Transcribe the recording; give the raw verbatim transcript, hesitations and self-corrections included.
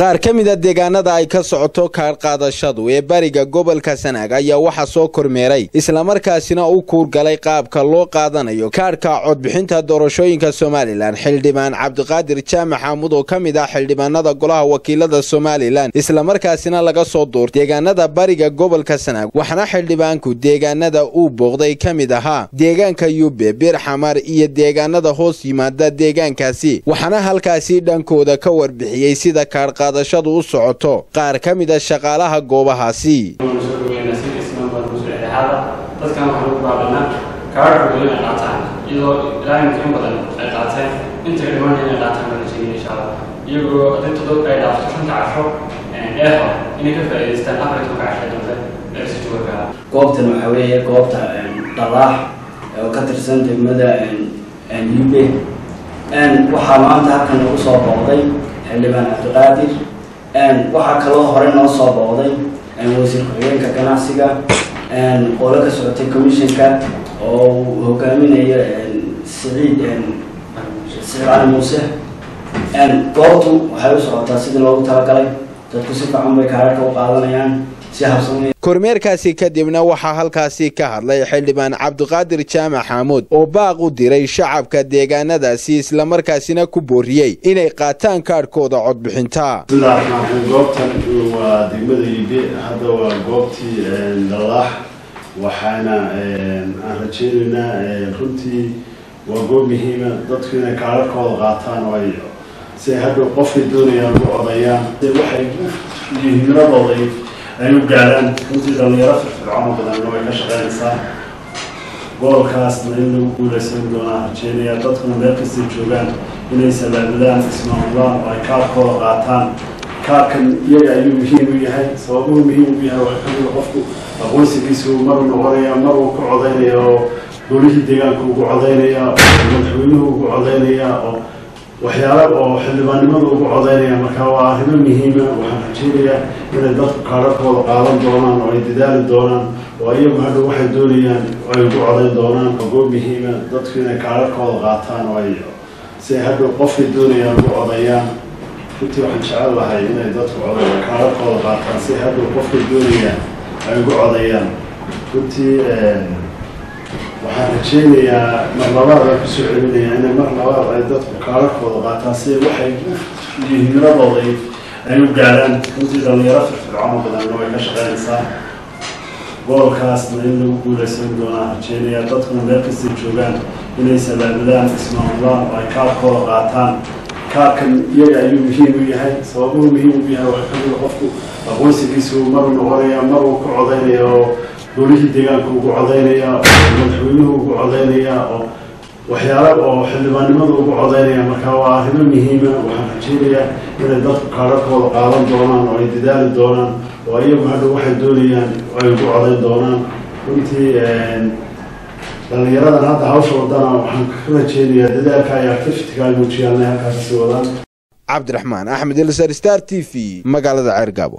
qaar ka mid ah deegaanada ay ka socoto kaar qaadashadu ee bariga gobolka Sanaag ayaa waxa soo kormeeray isla markaasina uu kuur galay qaabka loo qaadanayo kaarka codbixinta doorashooyinka Soomaaliland xildhibaan Cabdiqaadir Jaamac Xamuud oo kamid ah xildhibaanada golaha wakiilada Soomaaliland isla markaasina laga soo doortay deegaanada bariga gobolka Sanaag waxana xildhibaanku deegaanada uu booqday kamid ahaa deegaanka Yube Bir Xamar iyo deegaanada hoos yimaada deegaankaasi waxana halkaasi dhankooda ka warbixiyay sida kaar qaadashadu u socoto qaar ka mid ah shaqaalaha goobahaasi dadkan waxaan ugu baahnaa kaarka weyn ay qaataan iyadoo ilaahay in badan ay qaateen inta dhiman inay qaataan wanaagsan insha Allah iyagoo dadka dad ay dhaafto shanta casho ee inay ka faa'iideystaan afarta casho dambe ee si joogto ah goobtan waxa weeye goobta dhalaax oo ka tirsan degmada Yube aan waxa maanta halkan ugu soo booqday xildhibaan Cabdiqaadir aan waxa kale hore noo soo booqday wasiir ku-xigeenka ganacsiga aan qolo ka socotay commissionka oo hogaaminaya Saciid Saciid Ali Muuse aan goobtu waxay u socotaa sidii loogu talagalay dadku si fiican bay kaarka u qaadanayaan si habsami kormeerkaasi kadibna waxa halkaasi ka hadlay xildhibaan Cabdiqaadir Jaamac Xamuud oo baaq u diray shacabka deegaanadaasi isla markaasina ku booriyay inay qaataan kaarkooda codbixinta goobtan waa degmada Yube hadda waa goobtii dhalaax waxaana aan rajaynaynaa runtii waa goob muhiim ah dadku inay kaarkooda qaataan oo ay si hadda qofkii doonayaan u odayaan waxay muhiimadooda ay u gaaraan runtii dhalinyaro firfircoon badan oo ay ka shaqeynaysaa gobolkaasna in lagu guuleysan doonaa rajeynaya dadkuna meel kasta joogaan inay salaadadaan ismaamulaan oo ay kaarkooda qaataan kaarkan iyaga ayuu muhiim u yahay sababuhu muhiim u yahay waa kamid qofku aqoonsigiisu mar noqonaya mar uu ka codaynaya oo golihii deegaanka ugu codaynaya madaxweynuhu ugu codaynaya oo waxyaalo oo xildhibaannimada ugu codaynaya marka waa arrimo muhiima waxaan rajeynayaa inay dadku kaararkooda qaadan doonaan oo ay dadaali doonaan oo iyagu hadhow waxay doonayaan oo ay ugu codayn doonaan waa goob muhiima dadku inay kaararkooda qaataan oo ay si ay hadhow qofkay doonayaan ugu codayaan runtii waxaan jecel lahay inay dadku kaararkooda qaataan si ay hadhow qofkay doonayaan ay ugu codayaan runtii waxaan rajeynayaa mar labaad aan kusoo celinayaa inay mar labaad ay dadku kaararkooda qaataan si waxay muhiimadooda ay u gaaraan runtii dhalinyaro firfircoon badan oo ay ka shaqeynaysaa gobolkaasna in lagu guuleysan doonaa rajeynayaa dadkuna meel kasta joogaan inay salaadadaan ismaamulaan oo ay kaarkooda qaataan kaarkan iyaga ayuu muhiim u yahay sababuhu muhiim u yahay waa kamid qofku aqoonsigiisu mar noqonaya mar uu ka codaynaya oo golihii deegaanka ugu codaynaya madaxweynuhu ugu codaynaya oo waxyaalo oo xildhibaannimada ugu codaynaya marka waa arrimo muhiima waxaan rajeynayaa inay dadku kaararkooda qaadan doonaan oo ay dadaali doonaan oo iyagu hadhow waxay doonayaan oo ay ugu codayn doonaan runtii dhalinyaradan hadda hawsha wadana waxaan ka rajeynayaa dadaalka ay activity-ga ay muujiyaan inay halkaas kasii wadaan Cabdiraxmaan Axmed Star T V magaalada Ceergabo.